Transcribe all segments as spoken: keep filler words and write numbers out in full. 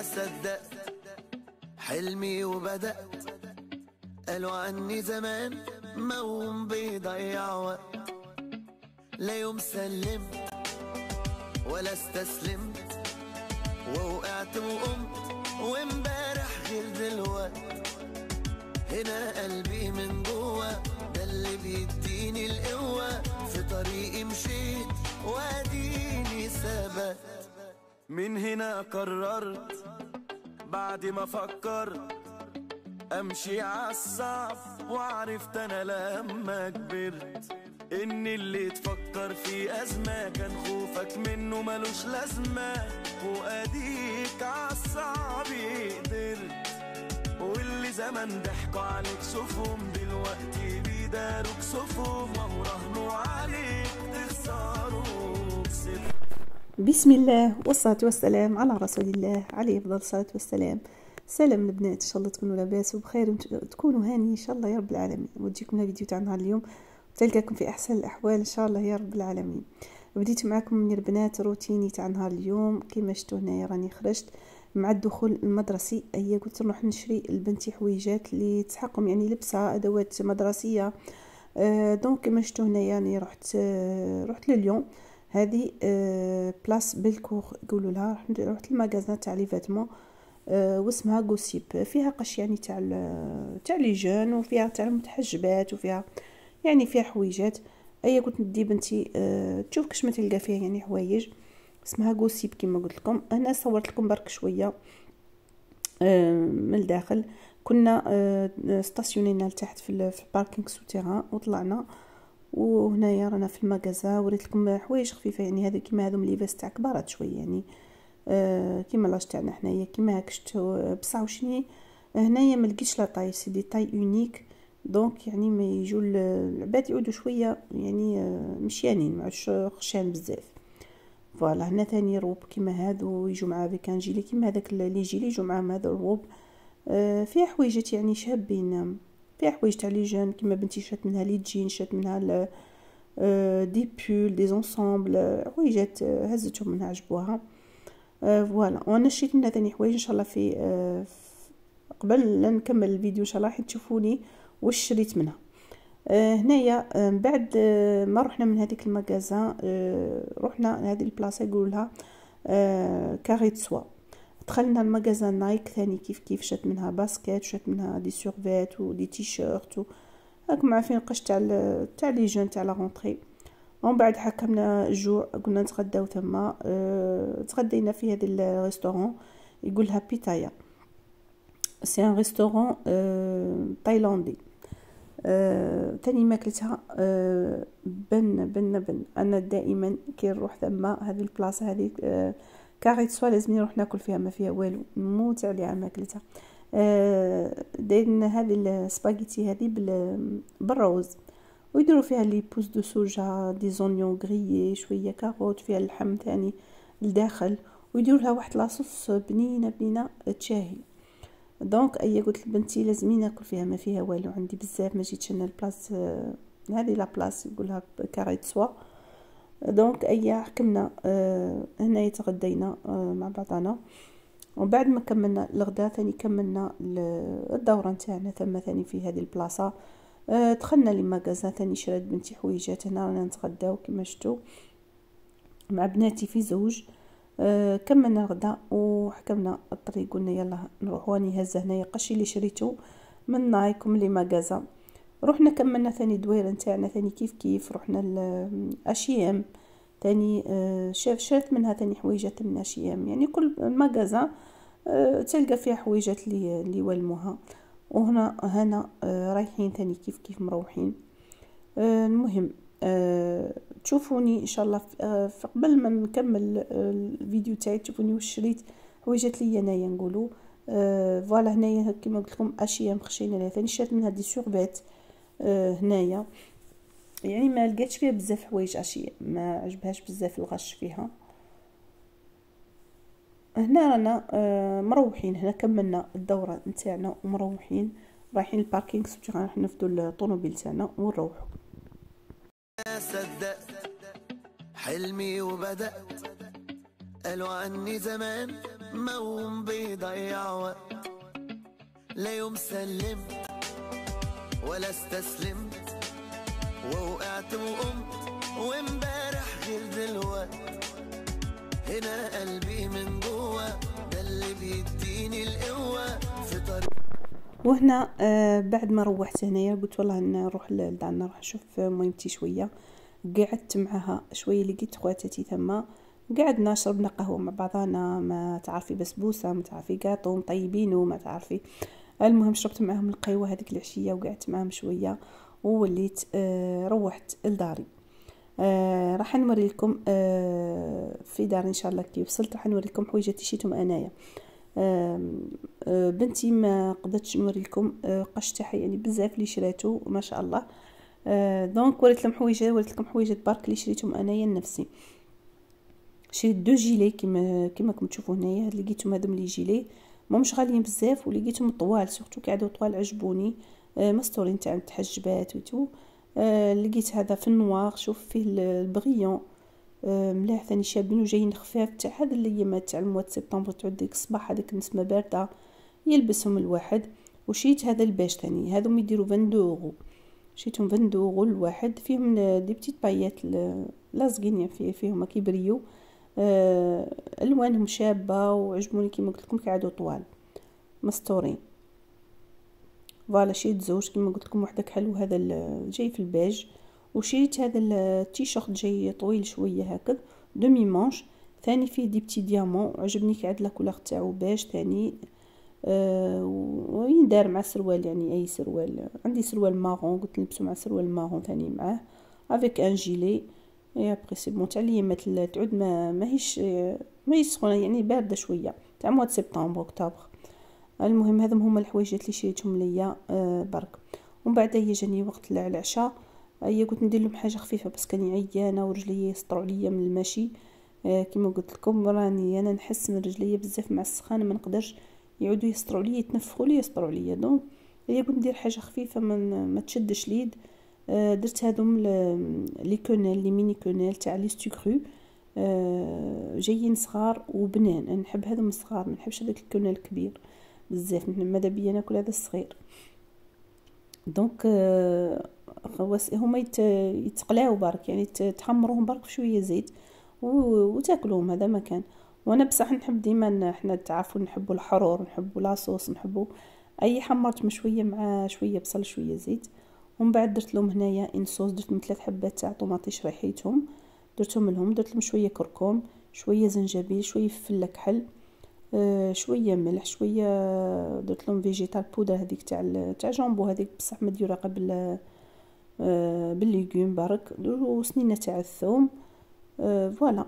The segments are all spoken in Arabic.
ما صدقت حلمي وبدأت، قالوا عني زمان موم بيضيع وقت. لا يوم سلمت ولا استسلمت، ووقعت وقمت وامبارح غير دلوقت. هنا قلبي من جوا ده اللي بيديني القوة، في طريقي مشيت واديني ثبت. من هنا قررت بعد ما فكرت امشي عالصعب، وعرفت انا لما كبرت ان اللي تفكر في ازمه كان خوفك منه ملوش لازمه، واديك عالصعب قدرت. واللي زمان ضحكوا عليك شوفهم دلوقتي بيداروك صفهم، وراهنوا عليك تخسروا كسبت. بسم الله والصلاة والسلام على رسول الله عليه أفضل الصلاة والسلام. سلام البنات، ان شاء الله تكونوا لاباس وبخير وتكونوا هاني ان شاء الله يا رب العالمين. وديكم الفيديو تاع نهار اليوم تلقاكم في احسن الاحوال ان شاء الله يا رب العالمين. بديت معكم من البنات روتيني تاع نهار اليوم. كما شفتوا هنايا راني خرجت مع الدخول المدرسي، هي قلت نروح نشري لبنتي حويجات اللي تسحقهم، يعني لبسها ادوات مدرسيه. آه دونك كما شفتوا هنايا راني رحت آه رحت لليوم هذه آه بلاص بلكور يقولوا لها. رحت المغازان تاع لي فيتمون أه واسمها غوسيب، فيها قش يعني تاع تاع لي جون، وفيها تاع المتحجبات، وفيها يعني فيها حويجات. اي قلت ندي بنتي أه تشوف كش ما تلقى فيها يعني حوايج. اسمها غوسيب كما قلت لكم. انا صورت لكم برك شويه أه من الداخل. كنا أه ستاسيونينا لتحت في في الباركينغ سوتيران وطلعنا، وهنايا رانا في المغازا. وريت لكم حوايج خفيفه، يعني هذا كيما هذوم ليفاس تاع كبارات شويه، يعني آه كيما لاش تاعنا حنايا كيما هاك شفتو. بصح وشني هنايا ما لقيتش لا طاي، سي دي طاي اونيك، دونك يعني ما يجوا العباد يعودوا شويه يعني آه مشيانين، ما عادش خشان بزاف. فوالا هنا ثاني روب كيما هادو يجوا مع بكان جيلي كيما هذاك اللي يجي لي يجوا معاهم هذا الروب. آه فيها حويجات يعني شابين، فيها حوايج تاع لي جون كيما بنتي شات منها لي جين، شات منها آه دي بول دي زونسامبل، حويجات هزتهم منها عجبوها. آه فوالا. وانا شريت منها ثاني حوايج ان شاء الله في آه قبل لا نكمل الفيديو ان شاء الله راح تشوفوني واش شريت منها. آه هنايا آه بعد آه ما رحنا من هذيك المغازان آه رحنا هذه البلاصه يقولوا لها آه كاريت سوا. دخلنا المغازان نايك ثاني كيف كيف، شات منها باسكيت، شات منها دي سورفيت ودي تيشيرت، راكم عارفين القش تاع تاع لي جون تاع لا رونطري. ومن بعد حكمنا الجوع، قلنا نتغداو تما. أه تغدينا في هذا الريستورون يقولها بيتايا، سي ان ريستورون أه تايلاندي. أه تاني ماكلتها أه بن بن بن انا دائما كي نروح ثما هذه البلاصه هذه أه كاريت سوا لازم نروح ناكل فيها، ما فيها والو، نموت عليها ماكلتها. أه دايرين هذه السباغيتي هذه بالروز، ويديروا فيها لي بوز دو سوجا، دي زونيون غريي، شويه كاروت، فيها اللحم ثاني لداخل، ويديروا لها واحد لاصوص بنينه بنينه تشاهي. دونك اي قلت لبنتي لازم ناكل فيها، ما فيها والو، عندي بزاف ما جيتش انا البلاص هذه لا بلاص يقولها كاريت سوا. دونك اي حكمنا آه هنا يتغدينا آه مع بعضنا. وبعد ما كملنا الغداء ثاني كملنا الدوره نتاعنا ثم ثاني في هذه البلاصه. أه دخلنا للمغازان ثاني، شريت بنتي حويجات. هنا رانا نتغداو كما شفتوا مع بناتي في زوج. أه كملنا الغداء وحكمنا الطريق، قلنا يلا نروح. واني هزه هنايا قشي اللي شريته من نايك ومن لي مغازان. رحنا كملنا ثاني دويره نتاعنا ثاني كيف كيف. رحنا لاشيام ثاني أه شاف شريت منها ثاني حويجات من اشيام، يعني كل مغازان أه تلقى فيها حويجات اللي اللي يولموها. وهنا هنا آه رايحين ثاني كيف كيف مروحين. آه المهم آه تشوفوني ان شاء الله آه قبل ما نكمل آه الفيديو تاعي تشوفوني واش شريت حويجات لي انايا نقولوا. آه فوالا هنايا كما قلت لكم اشياء مخشينه لها ثاني، شريت منها دي سوربيت. آه هنايا يعني ما لقيتش فيها بزاف حوايج، اشياء ما عجبهاش بزاف الغش فيها. هنا رانا آه مروحين، هنا كملنا الدوره نتاعنا ومروحين رايحين الباركينغ سوتي، راح نفدوا الطوموبيل تاعنا ونروحوا. صدقت حلمي وبدأت، قالوا عني زمان موم بيضيع وقت. لا يوم سلمت ولا استسلمت، ووقعت وقمت وامبارح غير دلوقت. هنا قلبي من جوا ده اللي بيديني القوة في طريق. وهنا آه بعد ما روحت هنايا قلت والله نروح لدارنا نروح نشوف ميمتي شويه. قعدت معها شويه، لقيت خواتاتي ثما، قعدنا شربنا قهوه مع بعضنا، ما تعرفي بسبوسه، ما تعرفي قاطو مطيبين وما تعرفي. المهم شربت معهم القهوه هذيك العشيه وقعدت معهم شويه ووليت آه روحت لداري. آه راح نوري لكم آه في دار ان شاء الله كي وصلت راح نوري لكم حويجات شيتهم انايا. آه آه بنتي ما قدرتش نوري لكم آه قش تاعها يعني بزاف اللي شراتو ما شاء الله. آه دونك وريت لكم حويجات وريت لكم حويجات برك اللي شريتهم انايا لنفسي. شريت دو جيلي كيما كيما راكم تشوفوا هنايا، لقيتهم هذوم لي جيلي ماهمش غاليين بزاف ولقيتهم طوال، سورتو كي عادوا طوال عجبوني. آه مستورين تاع التحجبات وتو. آه لقيت هذا في النوار، شوف فيه البغيون آه مليح ثاني شابين وجايين خفاف، تاع هذا الايامات تاع المواد سبتمبر تعود ديك الصباح هذيك النسمه بارده يلبسهم الواحد. وشيت هذا الباج ثاني، هذوم يديروا عشرين اورو، شيتهم عشرين اورو الواحد، فيهم دي بتيت بايات لازقين يعني فيه فيهم كيبريو. آه الوانهم شابه وعجبوني كيما قلت لكم كيعادوا طوال مستورين. فوالا شيت زوج كيما قلت لكم وحدك حلو هذا جاي في الباج، وشيت هذا التيشيرت جاي طويل شويه هكذا دومي مانش ثاني فيه دي بتي ديامون، عجبني كيعاد لا كولور تاعو باج ثاني. أه ويندار مع سروال يعني اي سروال، عندي سروال مارون قلت نلبسو مع سروال مارون ثاني معاه افيك ان جيلي. اي ابري سي بون تاع الايامات تعود ما ماهيش ماهيش سخونه يعني بارده شويه تاع مواد سبتمبر اكتوبر. المهم هذم هما الحوايجات اللي شريتهم ليا أه برك. ومن بعد هي جاني وقت العشاء، هي قلت ندير لهم حاجه خفيفه بس كاني عيانه ورجلي يسطروا عليا من المشي. أه كما قلت لكم راني انا نحس من رجلي بزاف مع السخانه ما نقدرش يعودوا يسطروا عليا يتنفخوا لي يسطروا عليا. دونك هي قلت ندير حاجه خفيفه من ما تشدش ليد. أه درت هذوم لي كونيل لي ميني كونيل تاع لي ستوكرو أه جايين صغار وبنان، انا نحب هذوم الصغار ما نحبش هذاك الكونيل الكبير بزاف، ماذا بيا ناكل هذا الصغير. دونك خواص هما يتقلاو برك يعني تحمروهم برك بشويه زيت وتاكلوهم هذا ما كان. وانا بصح نحب ديما احنا تعرفوا نحبوا الحرور نحبوا لاصوص نحبوا اي حمرت شويه مع شويه بصل شويه زيت. ومن بعد درت لهم هنايا ان صوص، درت من ثلاث حبات تاع طوماطي شريحيتهم درتهم لهم، درت لهم شويه كركم شويه زنجبيل شويه فلفل كحل آه شويه ملح شويه درت لهم فيجيتال بودر هذيك تاع تاع جامبو هذيك بصح مديوره قبل آه بالليغوم برك، وسنينه تاع الثوم آه فوالا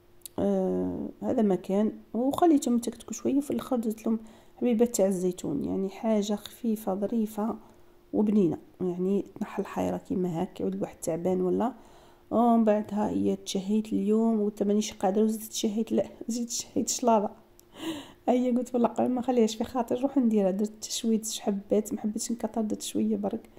آه هذا مكان. وخليتهم يتكتكوا شويه في الاخر درت لهم حبيبات تاع الزيتون يعني حاجه خفيفه ظريفه وبنينه يعني تنحل الحيره كيما هاك يعود الواحد تعبان ولا. ومن بعدها هي تشهيت اليوم وتمانيش قادره وزدت تشهيت لا زيد تشهيت شلاضه. هي قلت والله ما خليهاش في خاطر روح نديرها، درت شويه حبات ما حبيتش نكثر درت شويه برك.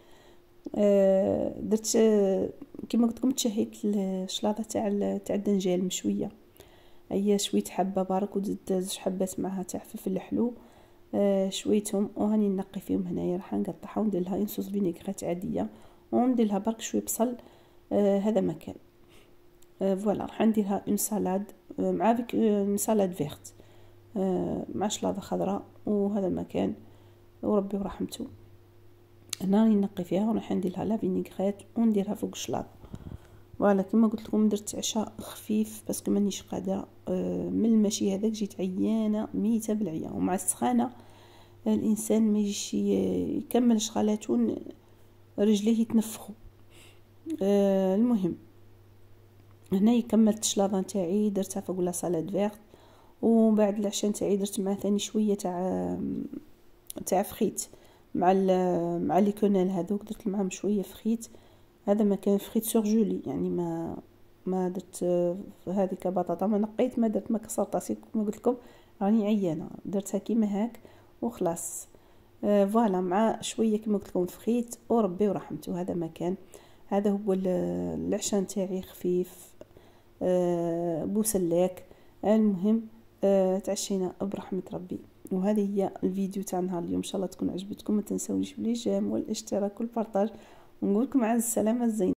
آه درت كيما قلت لكم تشهيت الشلاضه تاع تاع الدنجال مشويه، هي شويه حبه برك وزدت زوج حبات معها تاع فلفل حلو آه شويتهم. وهاني نقي فيهم هنايا راح نقطعها وندير لها انصوص فينيغريت عاديه وندير لها برك شويه بصل آه هذا مكان. آه فوالا راح نديرها اون سالاد آه مع فيك اون سالاد فيرت آه مع شلاضه خضراء وهذا مكان وربي ورحمته. هنا راني نقي فيها وراح ندير لها لا فينيغريت ونديرها فوق الشلاضه. فوالا كما قلت لكم درت عشاء خفيف بس كما مانيش قادره آه من المشي هذاك جيت عيانه ميته بالعيا، ومع السخانه الانسان ما يجيش يكمل شغلاته رجليه يتنفخوا. آه المهم هنا كملت الشلاضه نتاعي درتها فوق لا سالاد فيرت. وبعد العشاء نتاعي درت معاه ثاني شويه تاع تاع فخيت مع مع لي كونيل هذوك درت معاهم شويه فخيت هذا ما كان فخيت سورجولي يعني ما ما درت هذيك بطاطا ما نقيت ما درت ما كسرت كما قلت لكم راني عيانه درتها كيما هاك وخلاص. آه فوالا مع شويه كما قلت لكم فخيت وربي ورحمته. هذا مكان هذا هو العشاء نتاعي خفيف آه بوسلاك. المهم آه تعشينا برحمه ربي. وهذه هي الفيديو تاع نهار اليوم، ان شاء الله تكون عجبتكم. ما تنسونيش بالاعجاب والاشتراك والبارطاج، ونقول لكم على السلامه الزينه.